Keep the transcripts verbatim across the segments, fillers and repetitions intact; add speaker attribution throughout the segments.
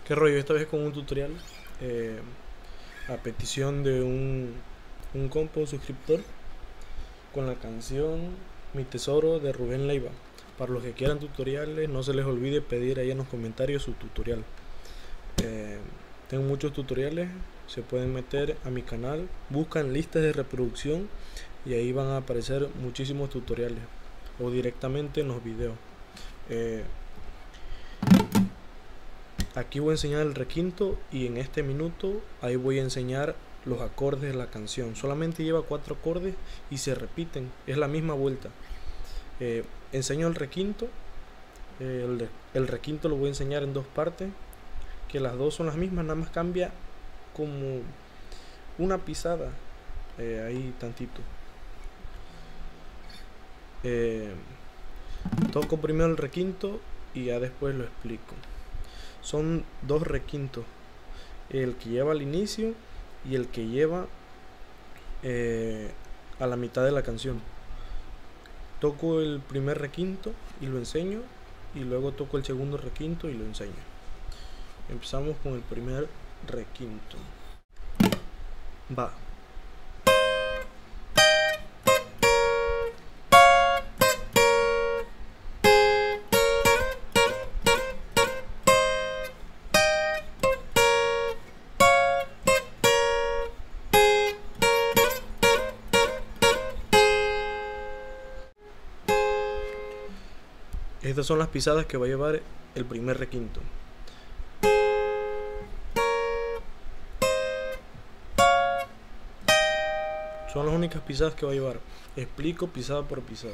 Speaker 1: ¿Qué rollo? Esta vez con un tutorial eh, a petición de un, un compo suscriptor con la canción Mi Tesoro de Rubén Leiva. Para los que quieran tutoriales, no se les olvide pedir ahí en los comentarios su tutorial. Eh, tengo muchos tutoriales, se pueden meter a mi canal, buscan listas de reproducción y ahí van a aparecer muchísimos tutoriales o directamente en los videos. Eh, Aquí voy a enseñar el requinto y en este minuto ahí voy a enseñar los acordes de la canción. Solamente lleva cuatro acordes y se repiten, es la misma vuelta. Eh, enseño el requinto, eh, el, el requinto lo voy a enseñar en dos partes, que las dos son las mismas, nada más cambia como una pisada, eh, ahí tantito. Eh, toco primero el requinto y ya después lo explico. Son dos requintos, el que lleva al inicio y el que lleva eh, a la mitad de la canción. Toco el primer requinto y lo enseño, y luego toco el segundo requinto y lo enseño. Empezamos con el primer requinto. Va. Estas son las pisadas que va a llevar el primer requinto. Son las únicas pisadas que va a llevar. Explico pisada por pisada.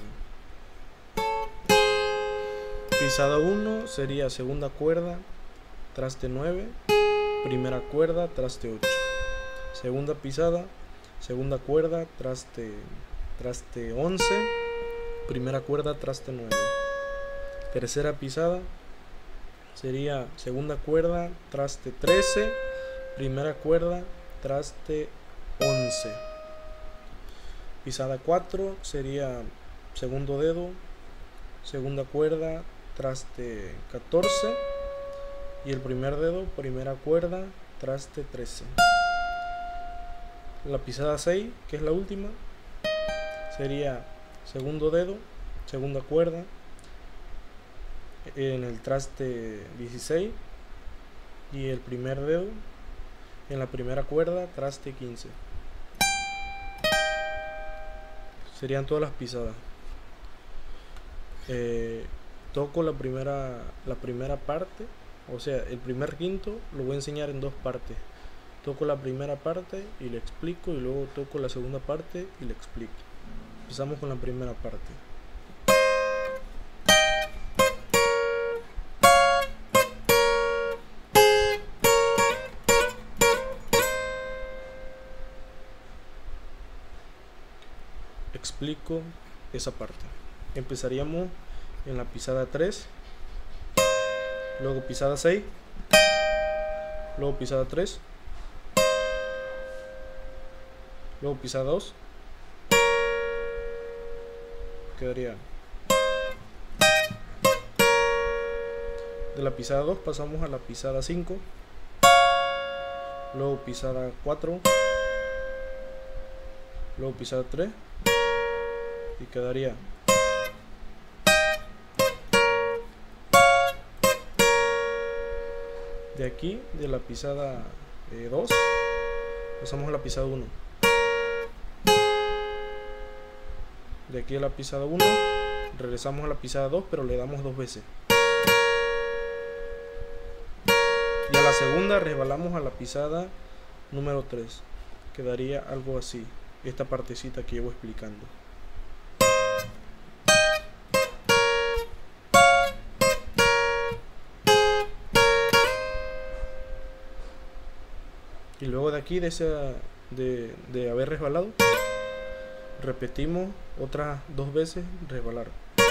Speaker 1: Pisada uno sería segunda cuerda, traste nueve, primera cuerda, traste ocho. Segunda pisada, segunda cuerda, traste, traste once, primera cuerda, traste nueve. Tercera pisada sería segunda cuerda, traste trece, primera cuerda, traste once. Pisada cuatro sería segundo dedo, segunda cuerda, traste catorce, y el primer dedo, primera cuerda, traste trece. La pisada seis, que es la última, sería segundo dedo, segunda cuerda, en el traste dieciséis, y el primer dedo en la primera cuerda, traste quince. Serían todas las pisadas. Eh, toco la primera la primera parte, o sea, el primer quinto lo voy a enseñar en dos partes. Toco la primera parte y le explico, y luego toco la segunda parte y le explico. Empezamos con la primera parte. Explico esa parte. Empezaríamos en la pisada tres, luego pisada seis, luego pisada tres, luego pisada dos, quedaría. De la pisada dos pasamos a la pisada cinco, luego pisada cuatro, luego pisada tres, y quedaría. De aquí, de la pisada eh, dos, pasamos a la pisada uno. De aquí a la pisada uno, regresamos a la pisada dos, pero le damos dos veces. Y a la segunda resbalamos a la pisada número tres. Quedaría algo así, esta partecita que llevo explicando. Y luego de aquí, de, esa, de, de haber resbalado, repetimos otras dos veces resbalar.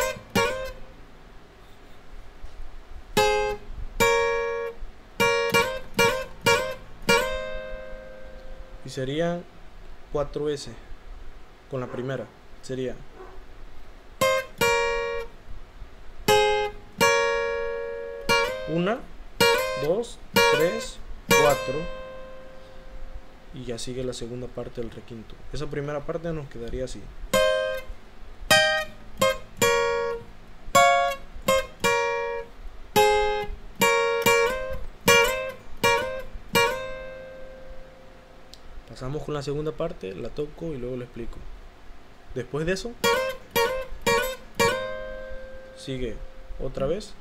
Speaker 1: Y serían cuatro veces con la primera. Sería una, dos, tres, cuatro. Y ya sigue la segunda parte del requinto. Esa primera parte nos quedaría así. Pasamos con la segunda parte, la toco y luego lo explico. Después de eso, sigue otra vez.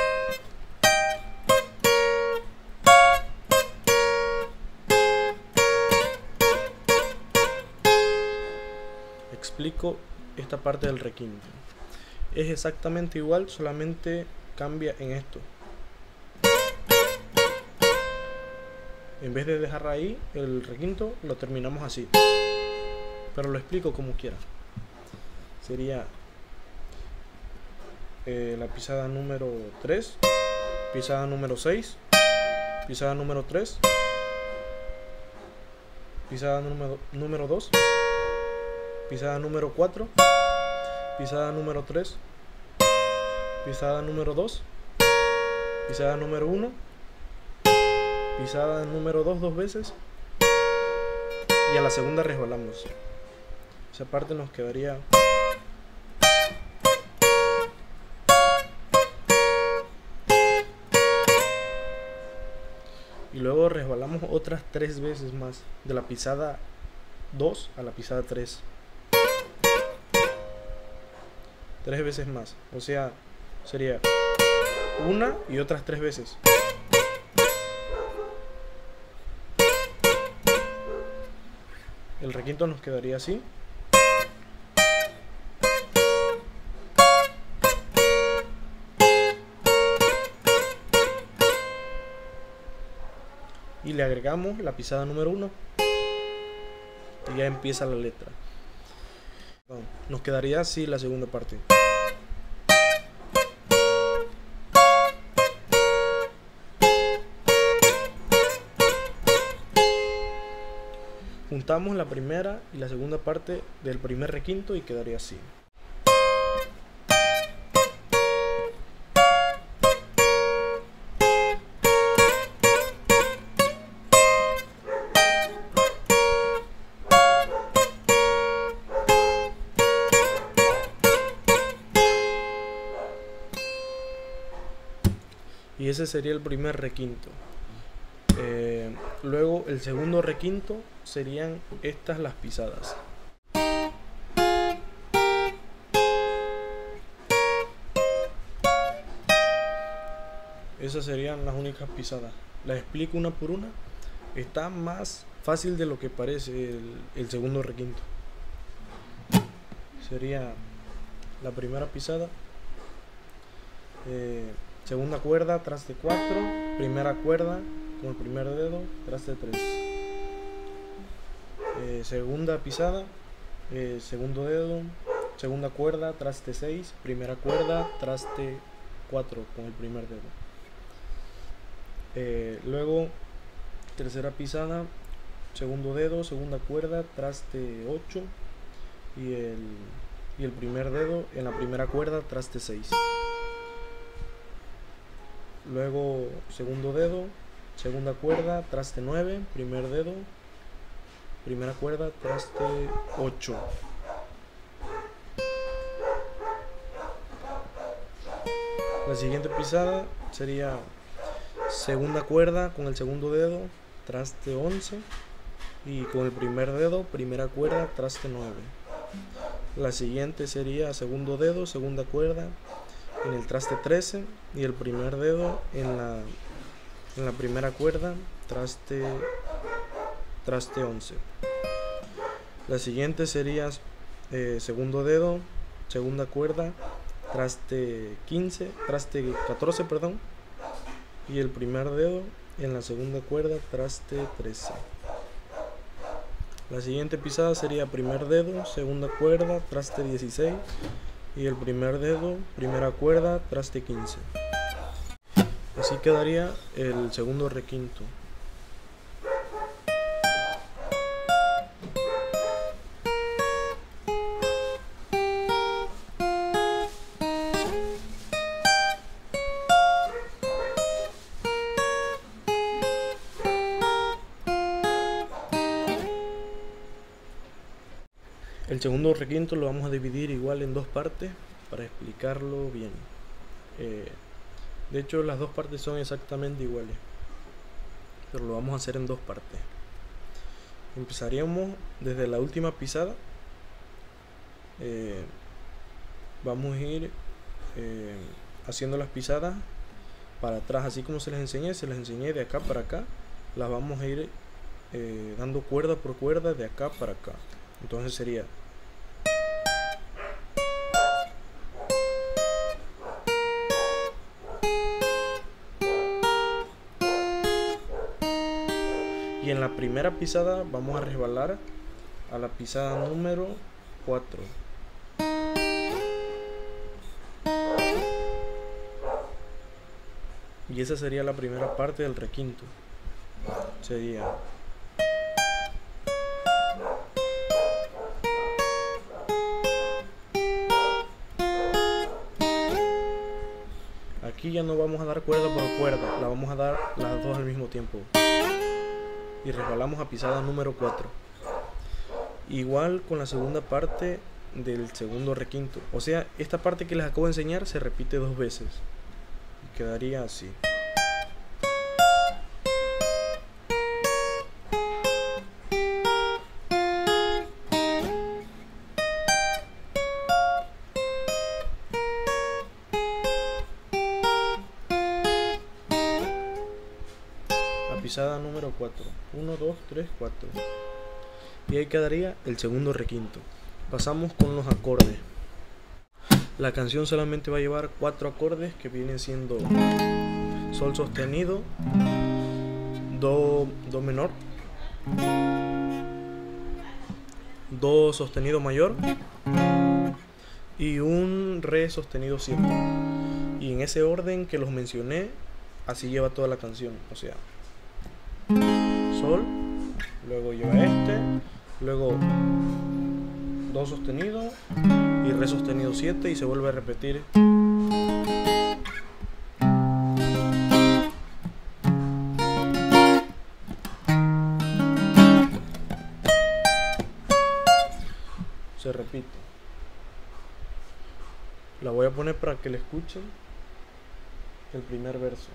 Speaker 1: Explico esta parte del requinto. Es exactamente igual, solamente cambia en esto. En vez de dejar ahí el requinto, lo terminamos así. Pero lo explico como quiera. Sería eh, la pisada número tres, pisada número seis, pisada número tres, pisada número, número dos, pisada número cuatro, pisada número tres, pisada número dos, pisada número uno, pisada número dos dos veces, y a la segunda resbalamos. Esa parte nos quedaría y luego resbalamos otras tres veces más, de la pisada dos a la pisada tres, tres veces más, o sea, sería una y otras tres veces. El requinto nos quedaría así. Y le agregamos la pisada número uno. Y ya empieza la letra. Bueno, nos quedaría así la segunda parte. Juntamos la primera y la segunda parte del primer requinto y quedaría así. Y ese sería el primer requinto. Eh, luego el segundo requinto serían estas las pisadas. Esas serían las únicas pisadas. Las explico una por una. Está más fácil de lo que parece el, el segundo requinto. Sería la primera pisada, eh, segunda cuerda, traste cuatro, primera cuerda con el primer dedo, traste tres, eh, segunda pisada, eh, segundo dedo, segunda cuerda, traste seis, primera cuerda, traste cuatro con el primer dedo, eh, luego tercera pisada, segundo dedo, segunda cuerda, traste ocho y el, y el primer dedo en la primera cuerda, traste seis, luego segundo dedo, segunda cuerda, traste nueve, primer dedo, primera cuerda, traste ocho. La siguiente pisada sería segunda cuerda con el segundo dedo, traste once y con el primer dedo, primera cuerda, traste nueve. La siguiente sería segundo dedo, segunda cuerda en el traste trece y el primer dedo en la en la primera cuerda, traste traste once. La siguiente sería eh, segundo dedo, segunda cuerda, traste quince, traste catorce, perdón, y el primer dedo en la segunda cuerda, traste trece. La siguiente pisada sería primer dedo, segunda cuerda, traste dieciséis y el primer dedo, primera cuerda, traste quince. Así quedaría el segundo requinto. El segundo requinto lo vamos a dividir igual en dos partes para explicarlo bien. Eh, de hecho las dos partes son exactamente iguales, pero lo vamos a hacer en dos partes. Empezaríamos desde la última pisada. Eh, vamos a ir eh, haciendo las pisadas para atrás, así como se les enseñé, se les enseñé de acá para acá. Las vamos a ir eh, dando cuerda por cuerda de acá para acá. Entonces sería y en la primera pisada vamos a resbalar a la pisada número cuatro. Y esa sería la primera parte del requinto. Sería aquí ya no vamos a dar cuerda por cuerda, la vamos a dar las dos al mismo tiempo. Y resbalamos a pisada número cuatro. Igual con la segunda parte del segundo requinto. O sea, esta parte que les acabo de enseñar se repite dos veces. Y quedaría así. Pisada número cuatro. uno, dos, tres, cuatro. Y ahí quedaría el segundo requinto. Pasamos con los acordes. La canción solamente va a llevar cuatro acordes que vienen siendo sol sostenido, do, do menor, do sostenido mayor y un re sostenido siete. Y en ese orden que los mencioné, así lleva toda la canción. O sea, sol, luego lleva este, luego do sostenido y re sostenido siete y se vuelve a repetir. Se repite. La voy a poner para que le escuchen el primer verso.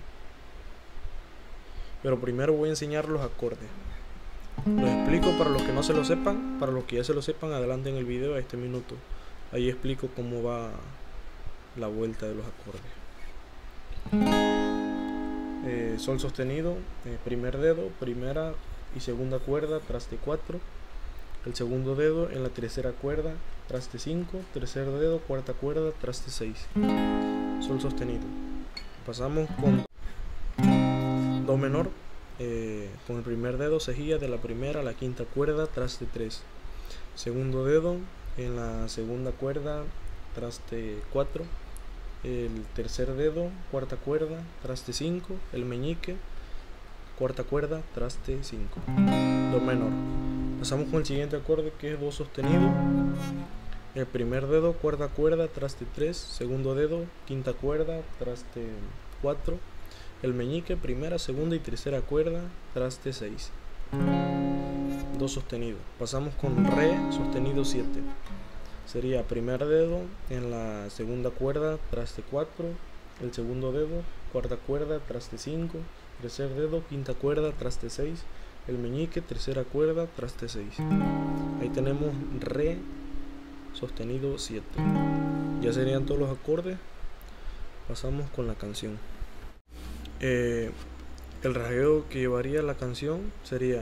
Speaker 1: Pero primero voy a enseñar los acordes. Los explico para los que no se lo sepan. Para los que ya se lo sepan, adelante en el video a este minuto. Ahí explico cómo va la vuelta de los acordes. Eh, sol sostenido, eh, primer dedo, primera y segunda cuerda, traste cuatro. El segundo dedo en la tercera cuerda, traste cinco. Tercer dedo, cuarta cuerda, traste seis. Sol sostenido. Pasamos con do menor, eh, con el primer dedo cejilla de la primera a la quinta cuerda, traste tres. Segundo dedo en la segunda cuerda, traste cuatro. El tercer dedo, cuarta cuerda, traste cinco. El meñique, cuarta cuerda, traste cinco. Do menor. Pasamos con el siguiente acorde, que es do sostenido. El primer dedo, cuarta cuerda, traste tres. Segundo dedo, quinta cuerda, traste cuatro. El meñique, primera, segunda y tercera cuerda, traste seis. Do sostenido. Pasamos con re sostenido siete. Sería primer dedo en la segunda cuerda, traste cuatro. El segundo dedo, cuarta cuerda, traste cinco. Tercer dedo, quinta cuerda, traste seis. El meñique, tercera cuerda, traste seis. Ahí tenemos re sostenido siete. Ya serían todos los acordes. Pasamos con la canción. Eh, el rasgueo que llevaría la canción sería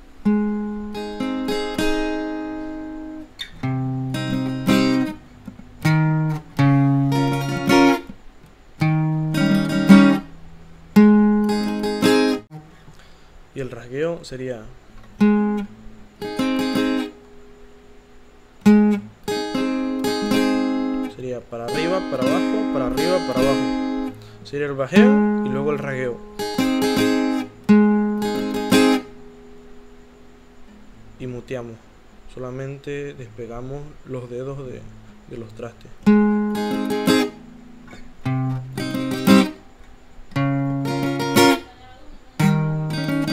Speaker 1: y el rasgueo sería sería para arriba, para abajo, para arriba, para abajo. Sería el bajeo y luego el rasgueo. Y muteamos. Solamente despegamos los dedos de, de los trastes.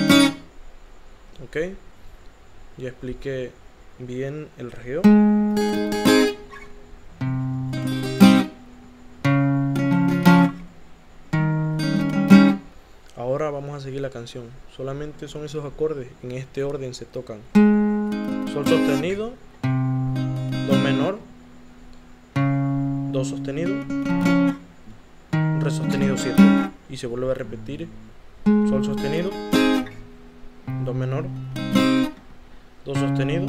Speaker 1: Ok. Ya expliqué bien el rasgueo. vamos a seguir la canción. Solamente son esos acordes, en este orden se tocan: sol sostenido, do menor, do sostenido, re sostenido siete, y se vuelve a repetir: sol sostenido, do menor, do sostenido,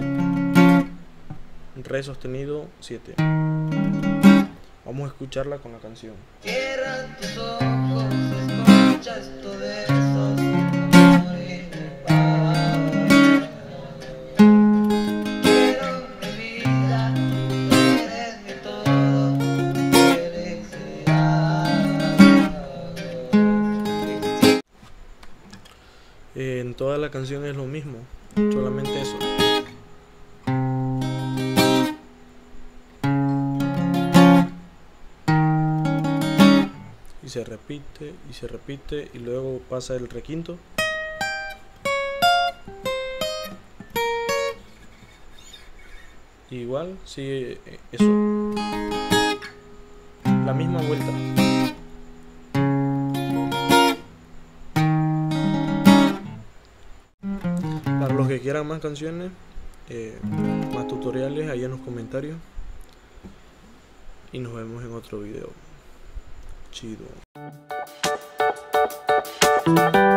Speaker 1: re sostenido siete. Vamos a escucharla con la canción.
Speaker 2: Cierra tus ojos, escucha estos versos, amores, quiero mi vida, tú eres mi todo, felicidad.
Speaker 1: Eh, en toda la canción es lo mismo, solamente eso. Y se repite y se repite y luego pasa el requinto. Igual sigue eso, la misma vuelta. Para los que quieran más canciones, eh, más tutoriales, ahí en los comentarios. Y nos vemos en otro video. Chido.